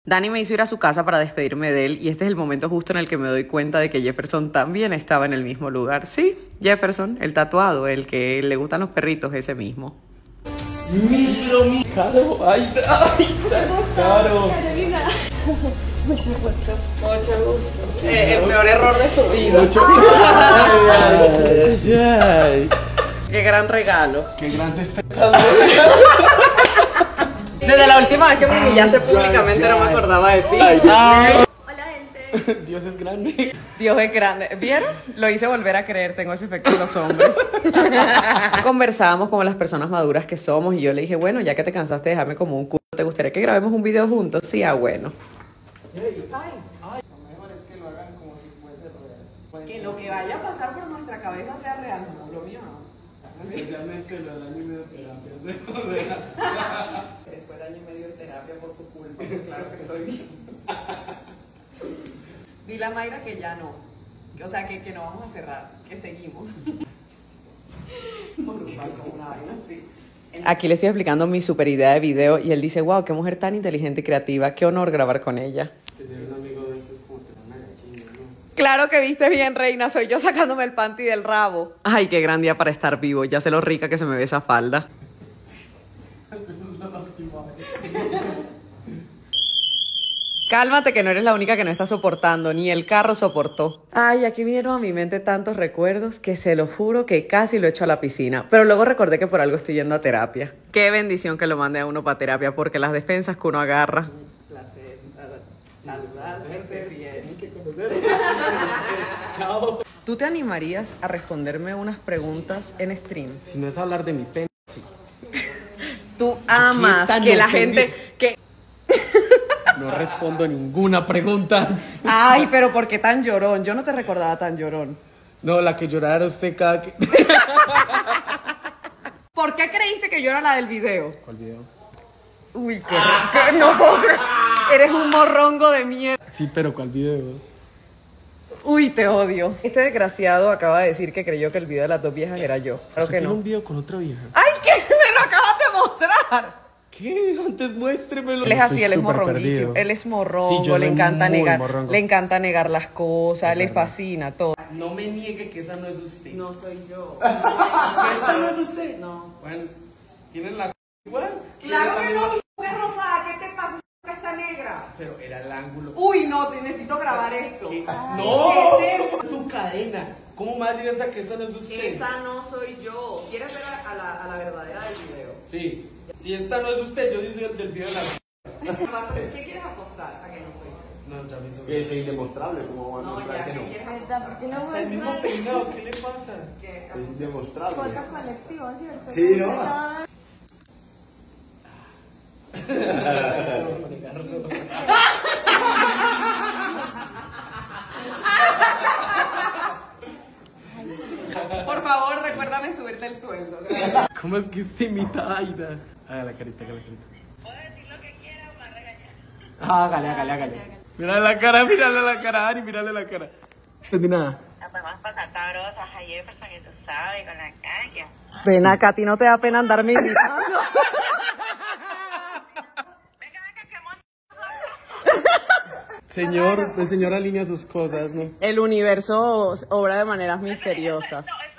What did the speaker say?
Dani me hizo ir a su casa para despedirme de él y este es el momento justo en el que me doy cuenta de que Jefferson también estaba en el mismo lugar. Sí, Jefferson, el tatuado, el que le gustan los perritos, ese mismo. Míralo, mi Caro. Ay, Caro. Carolina. Mucho gusto. Mucho gusto. El peor error de su vida. Qué gran regalo. Qué grande está. Desde la última vez que me humillaste públicamente no me acordaba de ti. Hola, gente. Dios es grande. Dios es grande. ¿Vieron? Lo hice volver a creer, tengo ese efecto en los hombres. Conversábamos como las personas maduras que somos y yo le dije, bueno, ya que te cansaste de dejarme como un culo, ¿te gustaría que grabemos un video juntos? Sí, bueno. Lo mejor es que lo hagan como si fuese real. Que lo que vaya a pasar por nuestra cabeza sea real, no, lo mío no. Especialmente lo del año y medio de terapia. Después de año y medio de terapia por tu culpa, pues claro que estoy bien. Dile a Mayra que ya no. O sea, que no vamos a cerrar, que seguimos. Como una vaina así. Aquí le estoy explicando mi super idea de video y él dice, wow, qué mujer tan inteligente y creativa, qué honor grabar con ella. Tener un amigo de esos es como tener una gallina, ¿no? Claro que viste bien, reina, soy yo sacándome el panty del rabo. Ay, qué gran día para estar vivo, ya sé lo rica que se me ve esa falda. Cálmate que no eres la única que no está soportando, ni el carro soportó. Ay, aquí vinieron a mi mente tantos recuerdos que se lo juro que casi lo echo a la piscina. Pero luego recordé que por algo estoy yendo a terapia. Qué bendición que lo mande a uno para terapia, porque las defensas que uno agarra. Placer, saludarte bien. Chao. ¿Tú te animarías a responderme unas preguntas en stream? Si no es hablar de mi pene, sí. Tú amas tan que la ofendido? gente... que No respondo ninguna pregunta. Ay, pero ¿por qué tan llorón? Yo no te recordaba tan llorón. No, la que llorara usted cada que... ¿Por qué creíste que yo era la del video? ¿Cuál video? Uy, qué no puedo creer. Eres un morrongo de mierda. Sí, pero ¿cuál video? Uy, te odio. Este desgraciado acaba de decir que creyó que el video de las dos viejas era yo. Claro ¿Usted que tiene no. un video con otra vieja? ¡Ay, qué! ¡Me lo acabas de mostrar! ¿Qué? Antes muéstremelo. Él es así, Soy él es súper morronguísimo. perdido. Él es morrongo, Sí, yo le soy encanta muy negar. morrongo. Le encanta negar las cosas, le fascina todo. No me niegue que esa no es usted. No soy yo. ¿Esta no es usted? No. Bueno, ¿tienen la igual? Claro que ¿Tienen la no, misma? mi mujer rosada, ¿qué te pasa? Que está negra. Pero era el ángulo. Uy, no, te necesito grabar esto. ¿Qué? Ay, ¡No! ¿qué Es tu cadena. ¿Cómo me vas a decir esa que esa no es usted? Esa no soy yo. ¿Quieres ver a la verdadera del video? Sí. Si esta no es usted, yo soy el del video de la... ¿Qué quieres apostar? A que no soy yo. No, ya me hizo. Es indemostrable, ¿cómo van a No, mostrar ya, que ¿qué no? quieres ¿Verdad? ¿Por qué no Está el mismo muestran? peinado, ¿qué le pasa? ¿Qué? Es indemostrable. Foto colectiva, ¿cierto? Sí, ¿no? Todo- Por favor, recuérdame subirte el sueldo. ¿Cómo es que usted imita a Aida? Haga la carita, haga la carita. Puedo decir lo que quiera o me va a regañar. Hágale. Mírale la cara, Ari, mírale la cara. No tiene nada. La podemos pasar sabrosas a Jefferson, que tú sabes, con la caña. Ven acá, a ti no te da pena andarme imitando. Venga, que mon... Señor, el señor alinea sus cosas, ¿no? El universo obra de maneras misteriosas. No,